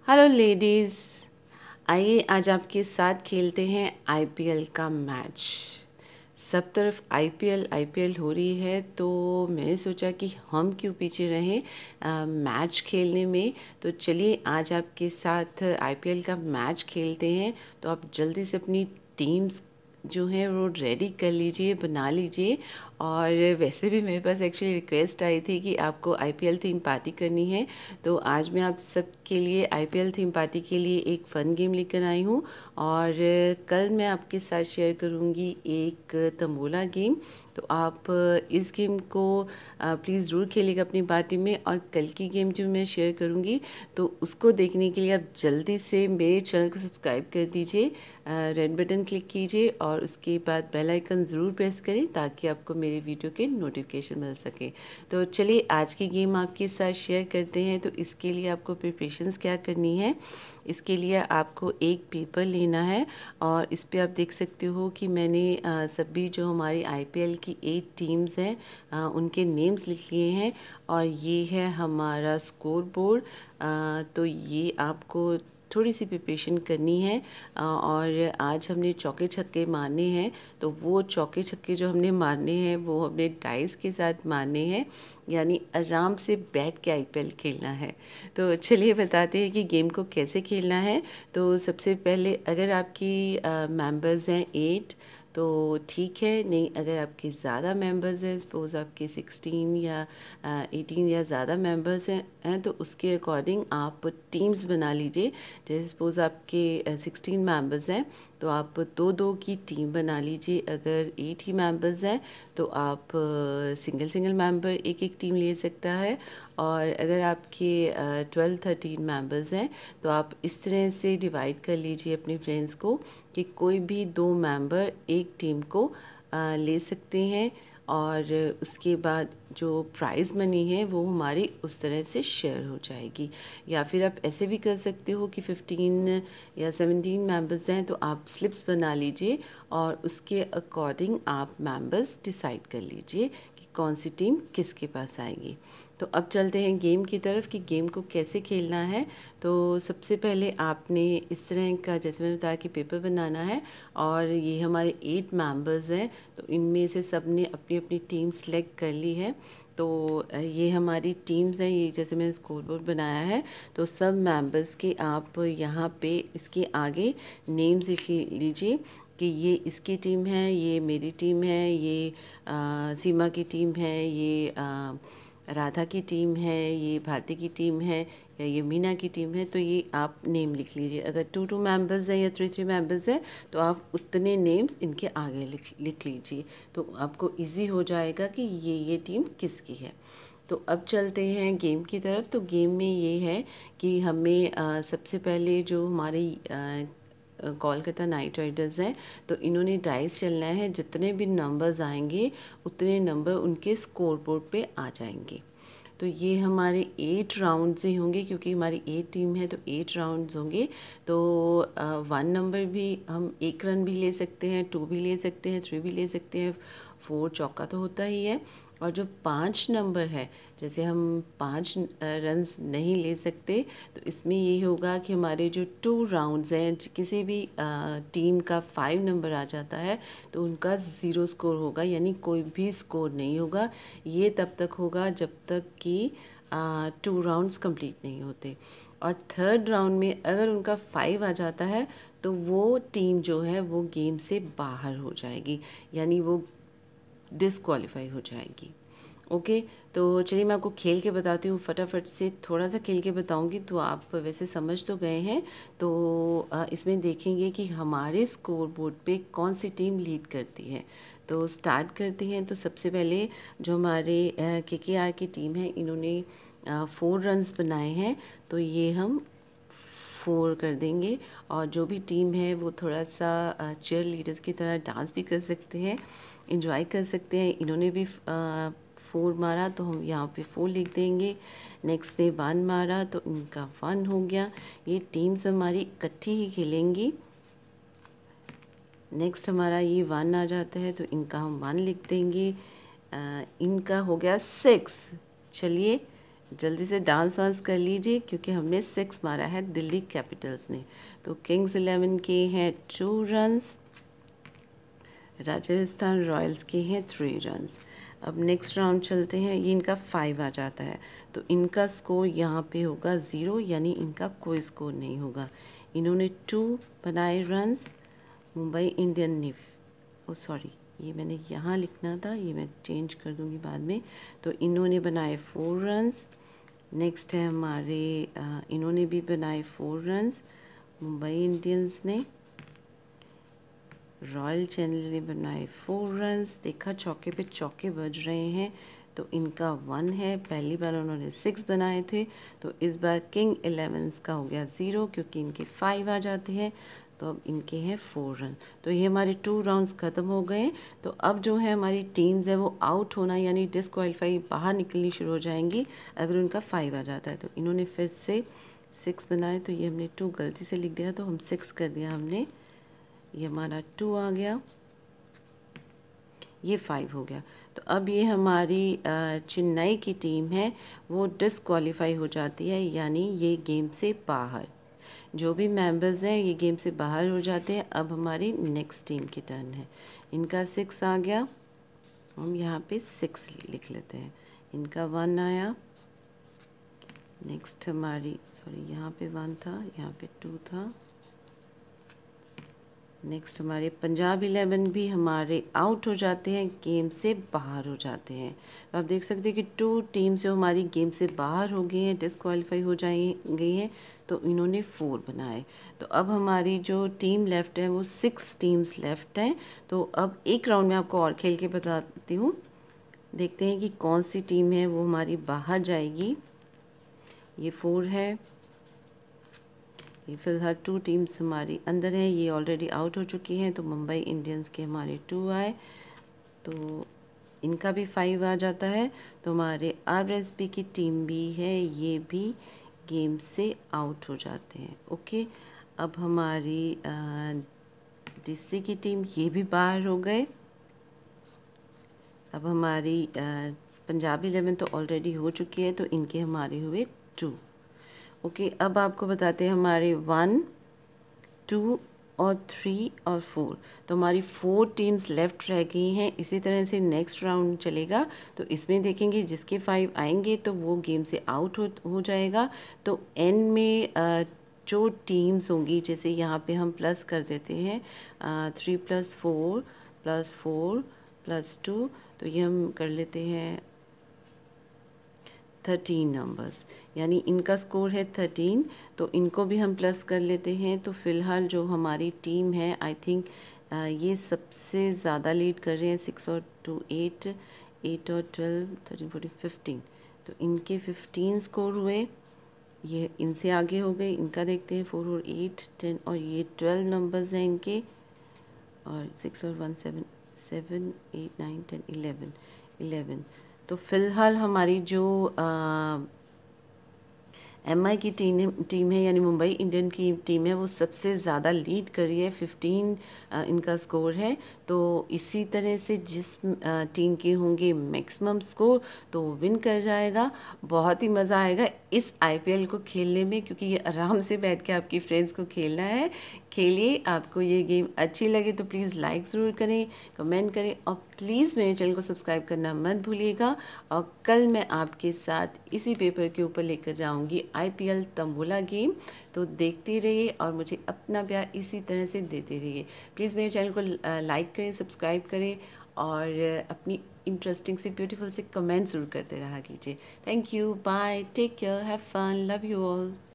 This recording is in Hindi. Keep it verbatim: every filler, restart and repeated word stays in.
हेलो लेडीज़, आइए आज आपके साथ खेलते हैं आईपीएल का मैच। सब तरफ आईपीएल आईपीएल हो रही है, तो मैंने सोचा कि हम क्यों पीछे रहें आ, मैच खेलने में। तो चलिए आज आपके साथ आईपीएल का मैच खेलते हैं। तो आप जल्दी से अपनी टीम्स जो है वो रेडी कर लीजिए, बना लीजिए। और वैसे भी मेरे पास एक्चुअली रिक्वेस्ट आई थी कि आपको आईपीएल थीम पार्टी करनी है, तो आज मैं आप सब के लिए आईपीएल थीम पार्टी के लिए एक फ़न गेम लेकर आई हूँ। और कल मैं आपके साथ शेयर करूँगी एक तंबोला गेम। तो आप इस गेम को प्लीज़ ज़रूर खेलिएगा अपनी पार्टी में। और कल की गेम जो मैं शेयर करूँगी तो उसको देखने के लिए आप जल्दी से मेरे चैनल को सब्सक्राइब कर दीजिए, रेड बटन क्लिक कीजिए और उसके बाद बेल आइकन ज़रूर प्रेस करें ताकि आपको मेरे वीडियो के नोटिफिकेशन मिल सके। तो चलिए आज की गेम आपके साथ शेयर करते हैं। तो इसके लिए आपको प्रिपरेशंस क्या करनी है। इसके लिए आपको एक पेपर लेना है और इस पे आप देख सकते हो कि मैंने आ, सभी जो हमारी आईपीएल की एट टीम्स हैं आ, उनके नेम्स लिख लिए हैं। और ये है हमारा स्कोर बोर्ड। तो ये आपको थोड़ी सी प्रिपरेशन करनी है। और आज हमने चौके छक्के मारने हैं, तो वो चौके छक्के जो हमने मारने हैं वो हमने डाइस के साथ मारने हैं, यानी आराम से बैठ के आईपीएल खेलना है। तो चलिए बताते हैं कि गेम को कैसे खेलना है। तो सबसे पहले अगर आपकी मेंबर्स हैं एट तो ठीक है, नहीं अगर आपके ज़्यादा मेंबर्स हैं, सपोज़ आपके सिक्सटीन या एटीन या ज़्यादा मेंबर्स हैं हैं तो उसके अकॉर्डिंग आप टीम्स बना लीजिए। जैसे सपोज़ आपके सिक्सटीन मेंबर्स हैं तो आप दो दो की टीम बना लीजिए। अगर एट ही मेंबर्स हैं तो आप सिंगल सिंगल मेंबर एक एक टीम ले सकता है। और अगर आपके ट्वेल्व थर्टीन मेंबर्स हैं तो आप इस तरह से डिवाइड कर लीजिए अपने फ्रेंड्स को कि कोई भी दो मेंबर एक टीम को आ, ले सकते हैं। और उसके बाद जो प्राइज़ मनी है वो हमारी उस तरह से शेयर हो जाएगी। या फिर आप ऐसे भी कर सकते हो कि फिफ्टीन या सेवनटीन मेंबर्स हैं तो आप स्लिप्स बना लीजिए और उसके अकॉर्डिंग आप मेंबर्स डिसाइड कर लीजिए कि कौन सी टीम किसके पास आएगी। तो अब चलते हैं गेम की तरफ कि गेम को कैसे खेलना है। तो सबसे पहले आपने इस तरह का, जैसे मैंने बताया, कि पेपर बनाना है। और ये हमारे एट मेंबर्स हैं तो इनमें से सब ने अपनी अपनी टीम सेलेक्ट कर ली है। तो ये हमारी टीम्स हैं, ये जैसे मैंने स्कोर बोर्ड बनाया है। तो सब मेंबर्स के आप यहाँ पे इसके आगे नेम्स लिख लीजिए कि ये इसकी टीम है, ये मेरी टीम है, ये आ, सीमा की टीम है, ये आ, राधा की टीम है, ये भारती की टीम है, या ये मीना की टीम है। तो ये आप नेम लिख लीजिए। अगर टू टू मेंबर्स हैं या थ्री थ्री मेंबर्स हैं तो आप उतने नेम्स इनके आगे लिख लिख लीजिए। तो आपको इजी हो जाएगा कि ये ये टीम किसकी है। तो अब चलते हैं गेम की तरफ। तो गेम में ये है कि हमें आ, सबसे पहले जो हमारी कोलकाता नाइट राइडर्स हैं तो इन्होंने डाइस चलना है। जितने भी नंबर्स आएंगे उतने नंबर उनके स्कोर बोर्ड पे आ जाएंगे। तो ये हमारे एट राउंड्स ही होंगे क्योंकि हमारी एट टीम है तो एट राउंड्स होंगे। तो वन नंबर भी हम एक रन भी ले सकते हैं, टू भी ले सकते हैं, थ्री भी ले सकते हैं, फोर चौका तो होता ही है। और जो पाँच नंबर है, जैसे हम पाँच रन्स नहीं ले सकते तो इसमें ये होगा कि हमारे जो टू राउंड्स हैं, किसी भी आ, टीम का फाइव नंबर आ जाता है तो उनका ज़ीरो स्कोर होगा, यानी कोई भी स्कोर नहीं होगा। ये तब तक होगा जब तक कि टू राउंड्स कंप्लीट नहीं होते। और थर्ड राउंड में अगर उनका फाइव आ जाता है तो वो टीम जो है वो गेम से बाहर हो जाएगी, यानी वो डिसक्वालीफाई हो जाएगी। ओके, तो चलिए मैं आपको खेल के बताती हूँ। फटाफट से थोड़ा सा खेल के बताऊँगी तो आप वैसे समझ तो गए हैं। तो इसमें देखेंगे कि हमारे स्कोर बोर्ड पे कौन सी टीम लीड करती है। तो स्टार्ट करते हैं। तो सबसे पहले जो हमारे के के आर की टीम है, इन्होंने फोर रन्स बनाए हैं तो ये हम फोर कर देंगे। और जो भी टीम है वो थोड़ा सा चीयर लीडर्स की तरह डांस भी कर सकते हैं, इंजॉय कर सकते हैं। इन्होंने भी फोर मारा तो हम यहाँ पे फोर लिख देंगे। नेक्स्ट ने वन मारा तो इनका वन हो गया। ये टीम्स हमारी इकट्ठी ही खेलेंगी। नेक्स्ट हमारा ये वन आ जाता है तो इनका हम वन लिख देंगे। आ, इनका हो गया सिक्स। चलिए जल्दी से डांस वांस कर लीजिए क्योंकि हमने सिक्स मारा है दिल्ली कैपिटल्स ने। तो किंग्स इलेवन के हैं टू रन्स, राजस्थान रॉयल्स के हैं थ्री रन्स। अब नेक्स्ट राउंड चलते हैं, ये इनका फाइव आ जाता है तो इनका स्कोर यहाँ पे होगा ज़ीरो, यानी इनका कोई स्कोर नहीं होगा। इन्होंने टू बनाए रन्स, मुंबई इंडियन ने, ओ सॉरी ये मैंने यहाँ लिखना था, ये मैं चेंज कर दूँगी बाद में। तो इन्होंने बनाए फोर रन्स। नेक्स्ट है हमारे आ, इन्होंने भी बनाए फोर रन्स, मुंबई इंडियंस ने। रॉयल चैलेंजर्स ने बनाए फोर रन्स। देखा चौके पे चौके बज रहे हैं, तो इनका वन है। पहली बार उन्होंने सिक्स बनाए थे, तो इस बार किंग इलेवंस का हो गया ज़ीरो क्योंकि इनके फाइव आ जाते हैं, तो अब इनके हैं फोर रन। तो ये हमारे टू राउंड्स ख़त्म हो गए। तो अब जो है हमारी टीम्स है वो आउट होना यानी डिस्क्वालीफाई बाहर निकलनी शुरू हो जाएंगी अगर उनका फाइव आ जाता है। तो इन्होंने फिर से सिक्स बनाए, तो ये हमने टू गलती से लिख दिया, तो हम सिक्स कर दिया हमने। ये हमारा टू आ गया, ये फाइव हो गया। तो अब ये हमारी चेन्नई की टीम है वो डिस्क्वालीफाई हो जाती है, यानी ये गेम से बाहर। जो भी मेंबर्स हैं ये गेम से बाहर हो जाते हैं। अब हमारी नेक्स्ट टीम की टर्न है। इनका सिक्स आ गया, हम यहाँ पे सिक्स लिख लेते हैं। इनका वन आया। नेक्स्ट हमारी, सॉरी यहाँ पे वन था, यहाँ पे टू था। नेक्स्ट हमारे पंजाब इलेवन भी हमारे आउट हो जाते हैं, गेम से बाहर हो जाते हैं। तो आप देख सकते हैं कि टू टीम्स जो हमारी गेम से बाहर हो गई हैं, डिस्क्वालीफाई हो जाए गई हैं, तो इन्होंने फोर बनाए। तो अब हमारी जो टीम लेफ़्ट है वो सिक्स टीम्स लेफ़्ट हैं। तो अब एक राउंड में आपको और खेल के बताती हूँ, देखते हैं कि कौन सी टीम है वो हमारी बाहर जाएगी। ये फोर है, ये फिलहाल टू टीम्स हमारी अंदर हैं, ये ऑलरेडी आउट हो चुकी हैं। तो मुंबई इंडियंस के हमारे टू आए, तो इनका भी फाइव आ जाता है। तो हमारे आरएसबी की टीम भी है, ये भी गेम से आउट हो जाते हैं। ओके, अब हमारी डीसी की टीम, ये भी बाहर हो गए। अब हमारी पंजाब इलेवन तो ऑलरेडी हो चुकी है, तो इनके हमारे हुए टू। ओके okay, अब आपको बताते हैं हमारे वन, टू और थ्री और फोर। तो हमारी फोर टीम्स लेफ़्ट रह गई हैं। इसी तरह से नेक्स्ट राउंड चलेगा, तो इसमें देखेंगे जिसके फाइव आएंगे तो वो गेम से आउट हो हो जाएगा। तो एंड में आ, जो टीम्स होंगी, जैसे यहाँ पे हम प्लस कर देते हैं, three plus four plus four plus two, तो ये हम कर लेते हैं थर्टीन नंबर्स, यानी इनका स्कोर है थर्टीन। तो इनको भी हम प्लस कर लेते हैं। तो फ़िलहाल जो हमारी टीम है, आई थिंक ये सबसे ज़्यादा लीड कर रहे हैं, सिक्स और टू एट, एट और ट्वेल्व, थर्टीन फोर्टीन फिफ्टीन। तो इनके फिफ्टीन स्कोर हुए, ये इनसे आगे हो गए। इनका देखते हैं, फोर और एट टेन, और ये ट्वेल्व नंबर्स हैं इनके, और सिक्स और one seven, seven eight nine ten eleven, eleven. तो फ़िलहाल हमारी जो एम आई की टीम टीम है यानी मुंबई इंडियन की टीम है वो सबसे ज़्यादा लीड कर रही है, फिफ्टीन इनका स्कोर है। तो इसी तरह से जिस टीम के होंगे मैक्सिमम स्कोर तो वो विन कर जाएगा। बहुत ही मज़ा आएगा इस आई पी एल को खेलने में, क्योंकि ये आराम से बैठ के आपकी फ्रेंड्स को खेलना है। खेलिए, आपको ये गेम अच्छी लगे तो प्लीज़ लाइक ज़रूर करें, कमेंट करें, और प्लीज़ मेरे चैनल को सब्सक्राइब करना मत भूलिएगा। और कल मैं आपके साथ इसी पेपर के ऊपर लेकर आऊँगी I P L tambola game. तो देखते रहिए और मुझे अपना प्यार इसी तरह से देते रहिए। प्लीज़ मेरे चैनल को लाइक करें, सब्सक्राइब करें, और अपनी इंटरेस्टिंग से ब्यूटीफुल से कमेंट ज़रूर करते रहा कीजिए। Thank you, bye, take care, have fun, love you all.